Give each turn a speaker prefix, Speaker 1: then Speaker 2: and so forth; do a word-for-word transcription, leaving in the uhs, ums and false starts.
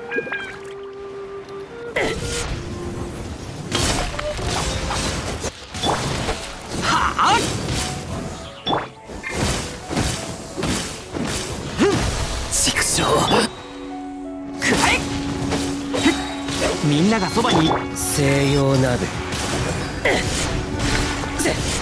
Speaker 1: はあ、畜生、くらえ。みんながそばに。
Speaker 2: 西洋鍋。
Speaker 1: せ